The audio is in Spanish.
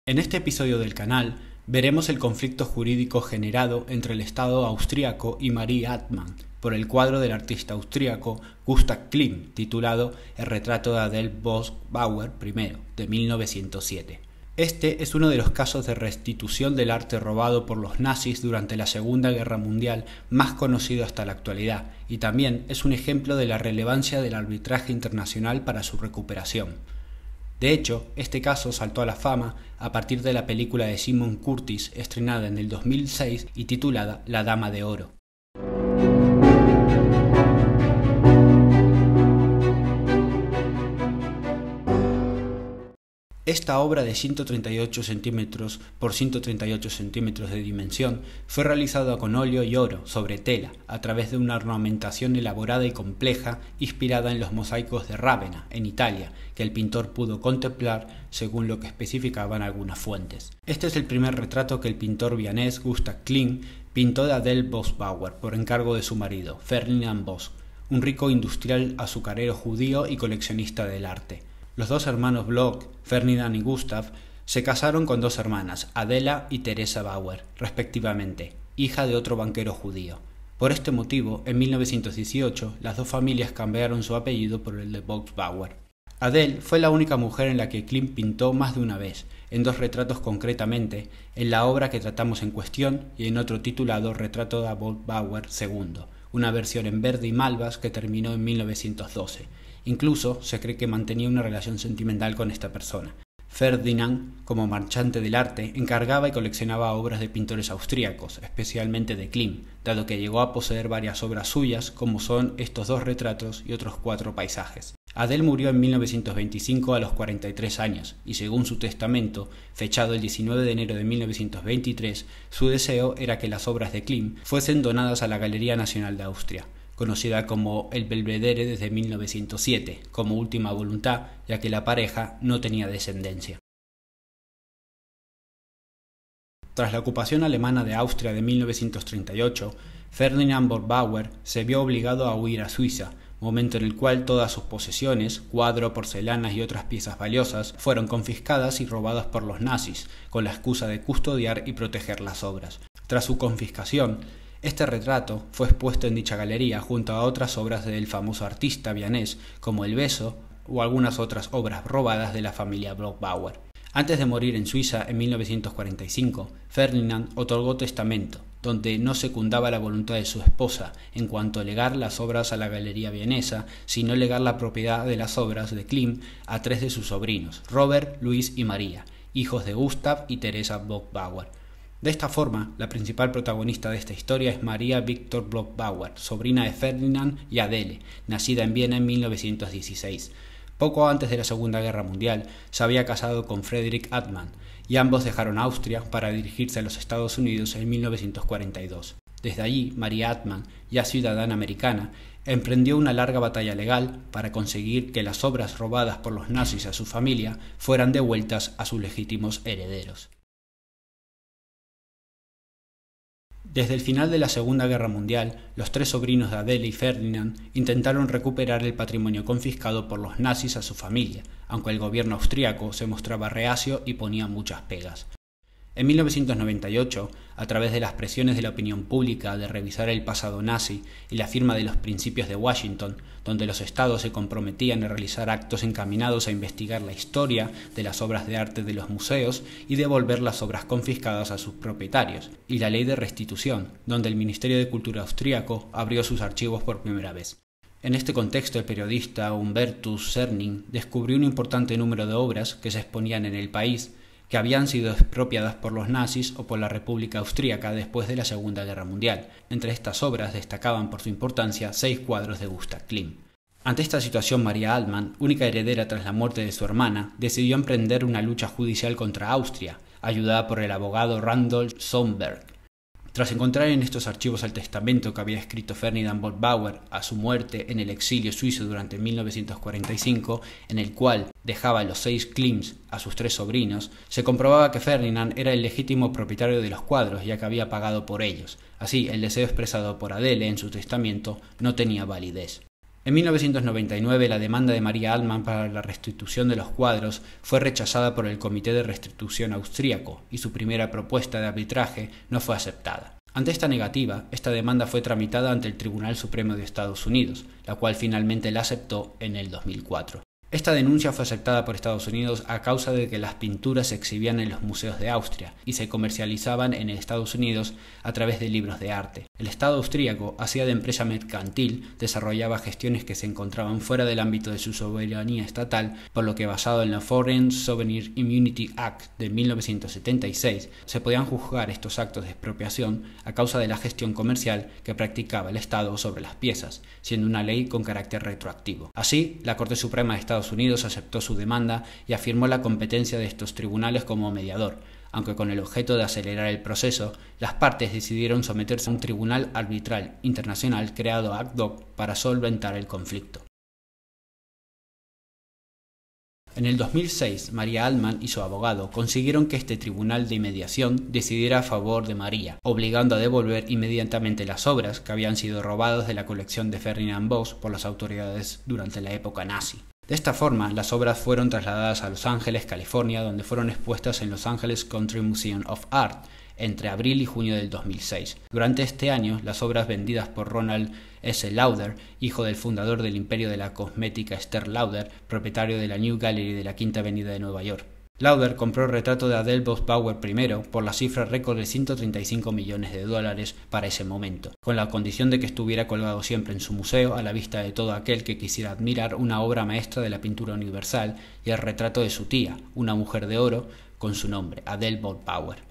En este episodio del canal veremos el conflicto jurídico generado entre el Estado austríaco y Marie Attmann por el cuadro del artista austríaco Gustav Klimt titulado El retrato de Adele Bösch-Bauer I de 1907. Este es uno de los casos de restitución del arte robado por los nazis durante la Segunda Guerra Mundial más conocido hasta la actualidad, y también es un ejemplo de la relevancia del arbitraje internacional para su recuperación. De hecho, este caso saltó a la fama a partir de la película de Simon Curtis estrenada en el 2006 y titulada La Dama de Oro. Esta obra de 138 centímetros por 138 centímetros de dimensión fue realizada con óleo y oro sobre tela a través de una ornamentación elaborada y compleja inspirada en los mosaicos de Rávena, en Italia, que el pintor pudo contemplar según lo que especificaban algunas fuentes. Este es el primer retrato que el pintor vienés Gustav Klimt pintó de Adele Bösch-Bauer por encargo de su marido, Ferdinand Bösch, un rico industrial azucarero judío y coleccionista del arte. Los dos hermanos Bloch, Ferdinand y Gustav, se casaron con dos hermanas, Adela y Teresa Bauer, respectivamente, hija de otro banquero judío. Por este motivo, en 1918, las dos familias cambiaron su apellido por el de Bösch-Bauer. Adele fue la única mujer en la que Klimt pintó más de una vez, en dos retratos concretamente, en la obra que tratamos en cuestión y en otro titulado Retrato de Bösch-Bauer II, una versión en verde y malvas que terminó en 1912. Incluso se cree que mantenía una relación sentimental con esta persona. Ferdinand, como marchante del arte, encargaba y coleccionaba obras de pintores austríacos, especialmente de Klimt, dado que llegó a poseer varias obras suyas, como son estos dos retratos y otros 4 paisajes. Adele murió en 1925 a los 43 años, y según su testamento, fechado el 19 de enero de 1923, su deseo era que las obras de Klimt fuesen donadas a la Galería Nacional de Austria, conocida como el Belvedere desde 1907, como última voluntad, ya que la pareja no tenía descendencia. Tras la ocupación alemana de Austria de 1938, Ferdinand Bösch-Bauer se vio obligado a huir a Suiza, momento en el cual todas sus posesiones, cuadro, porcelanas y otras piezas valiosas, fueron confiscadas y robadas por los nazis, con la excusa de custodiar y proteger las obras. Tras su confiscación, este retrato fue expuesto en dicha galería junto a otras obras del famoso artista vienés como El Beso o algunas otras obras robadas de la familia Bösch-Bauer. Antes de morir en Suiza en 1945, Ferdinand otorgó testamento, donde no secundaba la voluntad de su esposa en cuanto a legar las obras a la galería vienesa, sino legar la propiedad de las obras de Klimt a 3 de sus sobrinos, Robert, Luis y María, hijos de Gustav y Teresa Bösch-Bauer. De esta forma, la principal protagonista de esta historia es Maria Victor Bösch-Bauer, sobrina de Ferdinand y Adele, nacida en Viena en 1916. Poco antes de la Segunda Guerra Mundial, se había casado con Friedrich Attmann, y ambos dejaron Austria para dirigirse a los Estados Unidos en 1942. Desde allí, Maria Attmann, ya ciudadana americana, emprendió una larga batalla legal para conseguir que las obras robadas por los nazis a su familia fueran devueltas a sus legítimos herederos. Desde el final de la Segunda Guerra Mundial, los 3 sobrinos de Adele y Ferdinand intentaron recuperar el patrimonio confiscado por los nazis a su familia, aunque el gobierno austríaco se mostraba reacio y ponía muchas pegas. En 1998, a través de las presiones de la opinión pública de revisar el pasado nazi y la firma de los Principios de Washington, donde los estados se comprometían a realizar actos encaminados a investigar la historia de las obras de arte de los museos y devolver las obras confiscadas a sus propietarios, y la ley de restitución, donde el Ministerio de Cultura austríaco abrió sus archivos por primera vez. En este contexto, el periodista Hubertus Cerning descubrió un importante número de obras que se exponían en el país, que habían sido expropiadas por los nazis o por la República Austríaca después de la Segunda Guerra Mundial. Entre estas obras destacaban por su importancia 6 cuadros de Gustav Klimt. Ante esta situación, Maria Attmann, única heredera tras la muerte de su hermana, decidió emprender una lucha judicial contra Austria, ayudada por el abogado Randolph Sonberg. Tras encontrar en estos archivos el testamento que había escrito Ferdinand Bösch-Bauer a su muerte en el exilio suizo durante 1945, en el cual dejaba los 6 Klimts a sus 3 sobrinos, se comprobaba que Ferdinand era el legítimo propietario de los cuadros, ya que había pagado por ellos. Así, el deseo expresado por Adele en su testamento no tenía validez. En 1999 la demanda de Maria Altmann para la restitución de los cuadros fue rechazada por el Comité de Restitución austríaco y su primera propuesta de arbitraje no fue aceptada. Ante esta negativa, esta demanda fue tramitada ante el Tribunal Supremo de Estados Unidos, la cual finalmente la aceptó en el 2004. Esta denuncia fue aceptada por Estados Unidos a causa de que las pinturas se exhibían en los museos de Austria y se comercializaban en Estados Unidos a través de libros de arte. El Estado austríaco hacía de empresa mercantil, desarrollaba gestiones que se encontraban fuera del ámbito de su soberanía estatal, por lo que basado en la Foreign Sovereign Immunity Act de 1976, se podían juzgar estos actos de expropiación a causa de la gestión comercial que practicaba el Estado sobre las piezas, siendo una ley con carácter retroactivo. Así, la Corte Suprema de Estados Unidos aceptó su demanda y afirmó la competencia de estos tribunales como mediador, aunque con el objeto de acelerar el proceso, las partes decidieron someterse a un tribunal arbitral internacional creado ad hoc para solventar el conflicto. En el 2006, Maria Altmann y su abogado consiguieron que este tribunal de mediación decidiera a favor de Maria, obligando a devolver inmediatamente las obras que habían sido robadas de la colección de Ferdinand Bosch por las autoridades durante la época nazi. De esta forma, las obras fueron trasladadas a Los Ángeles, California, donde fueron expuestas en Los Angeles Country Museum of Art entre abril y junio del 2006. Durante este año, las obras vendidas por Ronald S. Lauder, hijo del fundador del imperio de la cosmética Estée Lauder, propietario de la New Gallery de la Quinta Avenida de Nueva York. Lauder compró el retrato de Adele Bauer I por la cifra récord de $135 millones para ese momento, con la condición de que estuviera colgado siempre en su museo a la vista de todo aquel que quisiera admirar una obra maestra de la pintura universal y el retrato de su tía, una mujer de oro, con su nombre, Adele Bauer.